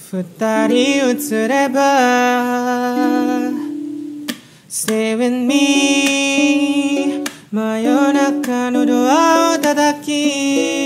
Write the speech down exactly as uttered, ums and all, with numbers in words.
二人映れば Stay with me 真夜中のドアを叩き